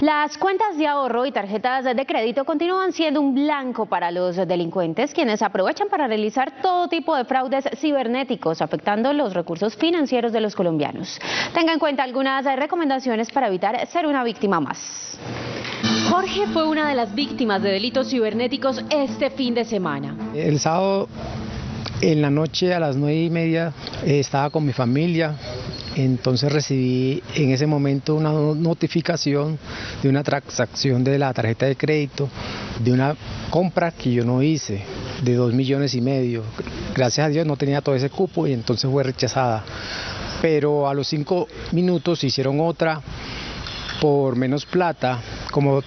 Las cuentas de ahorro y tarjetas de crédito continúan siendo un blanco para los delincuentes, quienes aprovechan para realizar todo tipo de fraudes cibernéticos, afectando los recursos financieros de los colombianos. Tenga en cuenta algunas recomendaciones para evitar ser una víctima más. Jorge fue una de las víctimas de delitos cibernéticos este fin de semana. El sábado en la noche a las 9:30 estaba con mi familia. Entonces recibí en ese momento una notificación de una transacción de la tarjeta de crédito, de una compra que yo no hice, de 2,5 millones. Gracias a Dios no tenía todo ese cupo y entonces fue rechazada. Pero a los 5 minutos hicieron otra por menos plata, como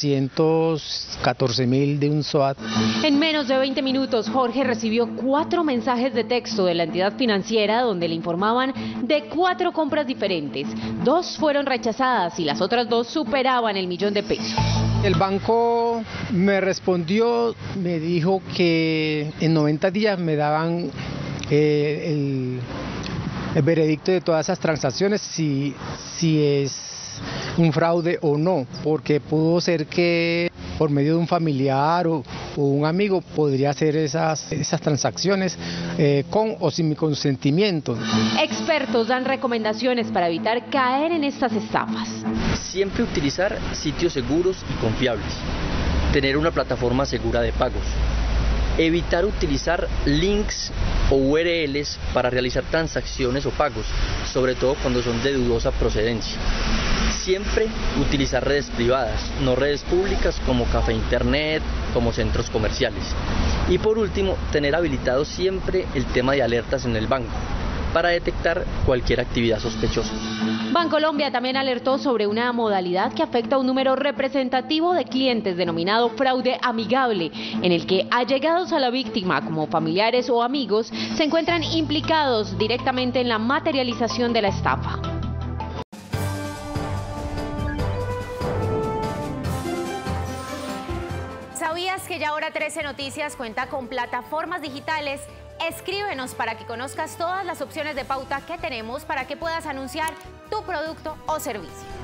314.000 de un SOAT. En menos de 20 minutos, Jorge recibió 4 mensajes de texto de la entidad financiera donde le informaban de 4 compras diferentes. 2 fueron rechazadas y las otras 2 superaban el $1.000.000. El banco me respondió, me dijo que en 90 días me daban el veredicto de todas esas transacciones, si es un fraude o no, porque pudo ser que por medio de un familiar o un amigo podría hacer esas transacciones con o sin mi consentimiento. Expertos dan recomendaciones para evitar caer en estas estafas. Siempre utilizar sitios seguros y confiables, tener una plataforma segura de pagos, evitar utilizar links o URLs para realizar transacciones o pagos, sobre todo cuando son de dudosa procedencia. Siempre utilizar redes privadas, no redes públicas como café internet, como centros comerciales. Y por último, tener habilitado siempre el tema de alertas en el banco para detectar cualquier actividad sospechosa. Bancolombia también alertó sobre una modalidad que afecta a un número representativo de clientes denominado fraude amigable, en el que allegados a la víctima, como familiares o amigos, se encuentran implicados directamente en la materialización de la estafa. ¿Sabías que ya Hora 13 Noticias cuenta con plataformas digitales? Escríbenos para que conozcas todas las opciones de pauta que tenemos para que puedas anunciar tu producto o servicio.